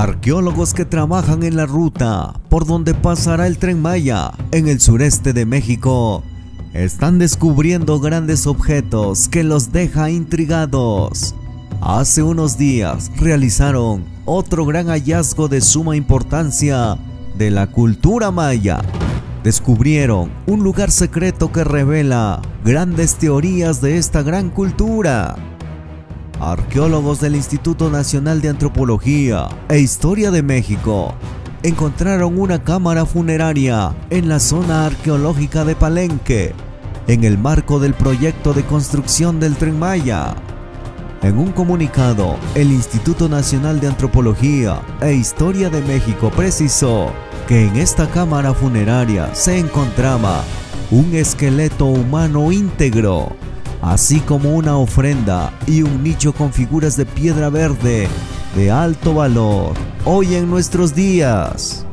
Arqueólogos que trabajan en la ruta por donde pasará el Tren Maya en el sureste de México están descubriendo grandes objetos que los deja intrigados. Hace unos días realizaron otro gran hallazgo de suma importancia de la cultura maya. Descubrieron un lugar secreto que revela grandes teorías de esta gran cultura. Arqueólogos del Instituto Nacional de Antropología e Historia de México encontraron una cámara funeraria en la zona arqueológica de Palenque, en el marco del proyecto de construcción del Tren Maya. En un comunicado, el Instituto Nacional de Antropología e Historia de México precisó que en esta cámara funeraria se encontraba un esqueleto humano íntegro, así como una ofrenda y un nicho con figuras de piedra verde de alto valor hoy en nuestros días.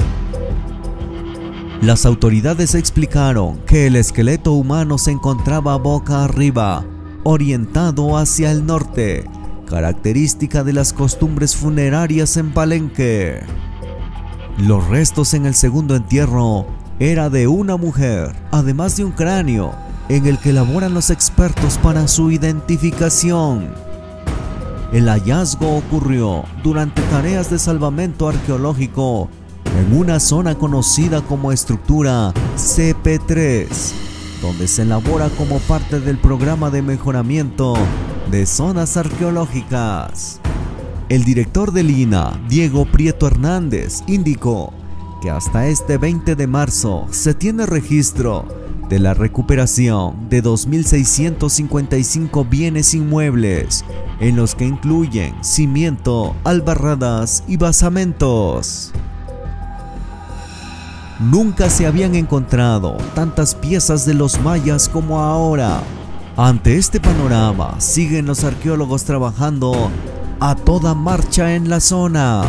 Las autoridades explicaron que el esqueleto humano se encontraba boca arriba, orientado hacia el norte, característica de las costumbres funerarias en Palenque. Los restos en el segundo entierro era de una mujer, además de un cráneo, en el que laboran los expertos para su identificación. El hallazgo ocurrió durante tareas de salvamento arqueológico en una zona conocida como estructura CP3, donde se elabora como parte del programa de mejoramiento de zonas arqueológicas. El director del INAH, Diego Prieto Hernández, indicó que hasta este 20 de marzo se tiene registro de la recuperación de 2.655 bienes inmuebles, en los que incluyen cimiento, albarradas y basamentos. Nunca se habían encontrado tantas piezas de los mayas como ahora. Ante este panorama, siguen los arqueólogos trabajando a toda marcha en la zona.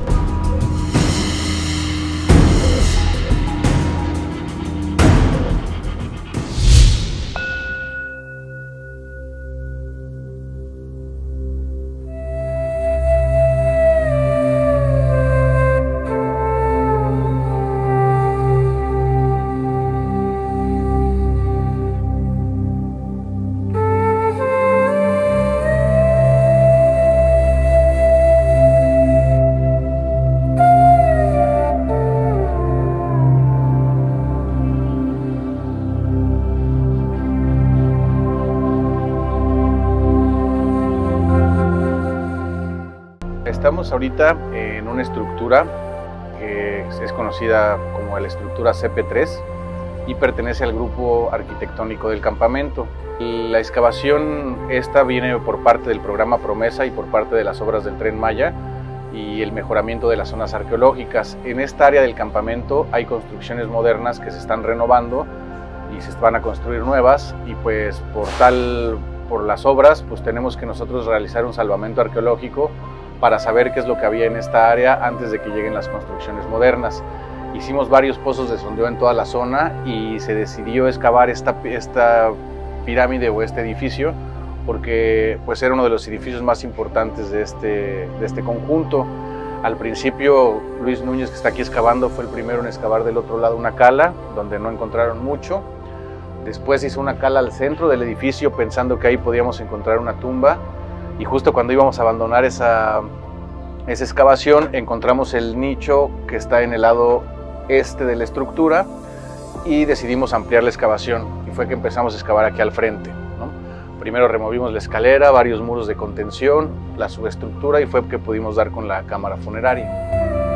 Estamos ahorita en una estructura que es conocida como la estructura CP3 y pertenece al grupo arquitectónico del campamento. La excavación esta viene por parte del programa Promesa y por parte de las obras del Tren Maya y el mejoramiento de las zonas arqueológicas. En esta área del campamento hay construcciones modernas que se están renovando y se van a construir nuevas, y pues por las obras pues tenemos que nosotros realizar un salvamento arqueológico para saber qué es lo que había en esta área antes de que lleguen las construcciones modernas. Hicimos varios pozos de sondeo en toda la zona y se decidió excavar esta pirámide o este edificio porque pues era uno de los edificios más importantes de este conjunto. Al principio Luis Núñez, que está aquí excavando, fue el primero en excavar del otro lado una cala donde no encontraron mucho. Después hizo una cala al centro del edificio pensando que ahí podíamos encontrar una tumba. Y justo cuando íbamos a abandonar esa excavación, encontramos el nicho que está en el lado este de la estructura y decidimos ampliar la excavación. Y fue que empezamos a excavar aquí al frente, ¿no? Primero removimos la escalera, varios muros de contención, la subestructura, y fue que pudimos dar con la cámara funeraria.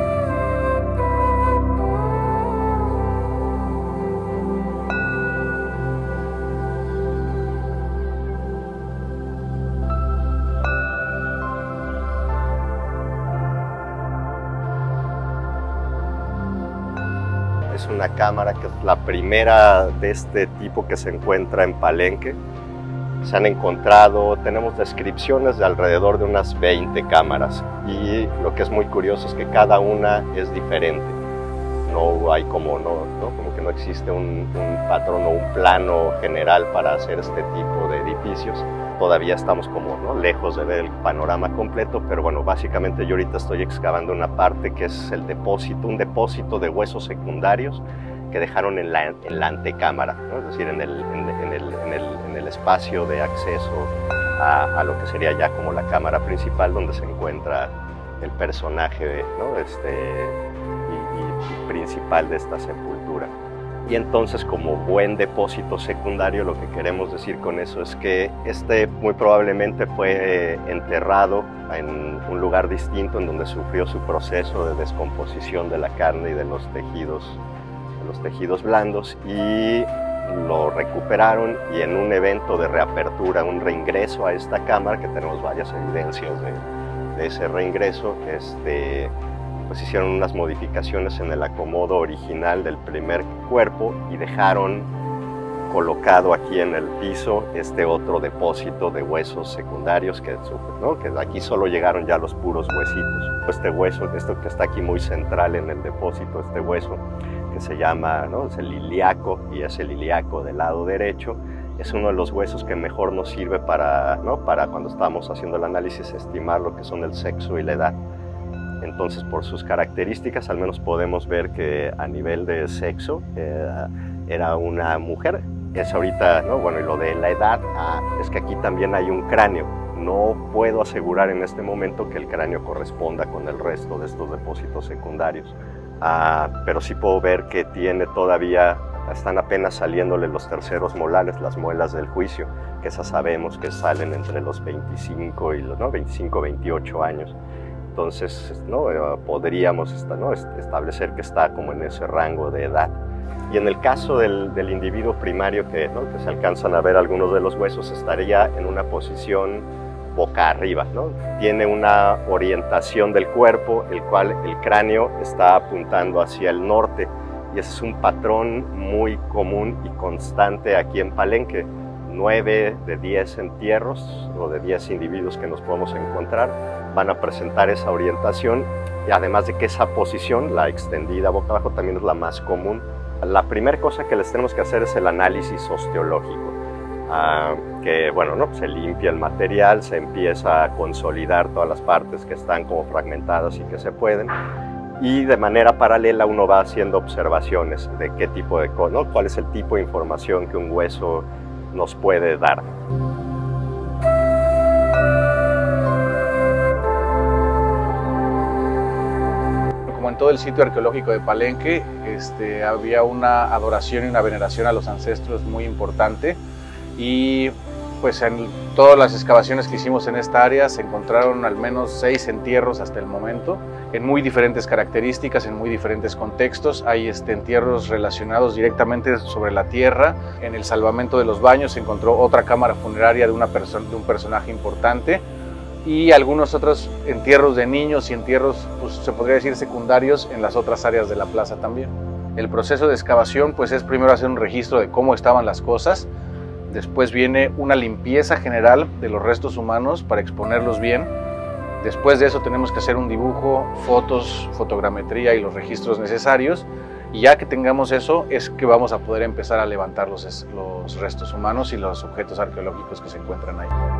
Es una cámara que es la primera de este tipo que se encuentra en Palenque. Se han encontrado, tenemos descripciones de alrededor de unas 20 cámaras, y lo que es muy curioso es que cada una es diferente. no hay como que no existe un patrón o un plano general para hacer este tipo de edificios. Todavía estamos como lejos de ver el panorama completo, pero bueno, básicamente yo ahorita estoy excavando una parte que es el depósito, un depósito de huesos secundarios que dejaron en la antecámara, ¿no? Es decir, en el espacio de acceso a lo que sería ya como la cámara principal, donde se encuentra el personaje principal de esta sepultura. Y entonces, como buen depósito secundario, lo que queremos decir con eso es que muy probablemente fue enterrado en un lugar distinto en donde sufrió su proceso de descomposición de la carne y de los tejidos blandos, y lo recuperaron, y en un evento de reapertura, un reingreso a esta cámara, que tenemos varias evidencias de ese reingreso, pues hicieron unas modificaciones en el acomodo original del primer cuerpo y dejaron colocado aquí en el piso otro depósito de huesos secundarios que aquí solo llegaron ya los puros huesitos. Este hueso, esto que está aquí muy central en el depósito, este hueso que se llama, es el ilíaco, y es el ilíaco del lado derecho, es uno de los huesos que mejor nos sirve para cuando estamos haciendo el análisis, estimar lo que son el sexo y la edad. Entonces, por sus características, al menos podemos ver que a nivel de sexo era una mujer. Es ahorita, bueno, y lo de la edad, es que aquí también hay un cráneo. No puedo asegurar en este momento que el cráneo corresponda con el resto de estos depósitos secundarios, pero sí puedo ver que tiene todavía, están apenas saliéndole los terceros molares, las muelas del juicio, que esas sabemos que salen entre los 25 y los 28 años. Entonces, podríamos establecer que está como en ese rango de edad. Y en el caso del individuo primario, que se alcanzan a ver algunos de los huesos, estaría en una posición boca arriba, Tiene una orientación del cuerpo, el cual el cráneo está apuntando hacia el norte, y ese es un patrón muy común y constante aquí en Palenque. 9 de 10 entierros o de 10 individuos que nos podemos encontrar van a presentar esa orientación, y además de que esa posición, la extendida boca abajo, también es la más común. La primera cosa que les tenemos que hacer es el análisis osteológico, que se limpia el material, se empieza a consolidar todas las partes que están como fragmentadas y que se pueden, y de manera paralela uno va haciendo observaciones de qué tipo de cuál es el tipo de información que un hueso nos puede dar. Como en todo el sitio arqueológico de Palenque, había una adoración y una veneración a los ancestros muy importante, y pues en todas las excavaciones que hicimos en esta área se encontraron al menos 6 entierros hasta el momento, en muy diferentes características, en muy diferentes contextos. Hay entierros relacionados directamente sobre la tierra. En el salvamento de los baños se encontró otra cámara funeraria de un personaje importante, y algunos otros entierros de niños y entierros, pues se podría decir, secundarios en las otras áreas de la plaza también. El proceso de excavación pues es primero hacer un registro de cómo estaban las cosas. Después viene una limpieza general de los restos humanos para exponerlos bien. Después de eso tenemos que hacer un dibujo, fotos, fotogrametría y los registros necesarios. Y ya que tengamos eso, es que vamos a poder empezar a levantar los restos humanos y los objetos arqueológicos que se encuentran ahí.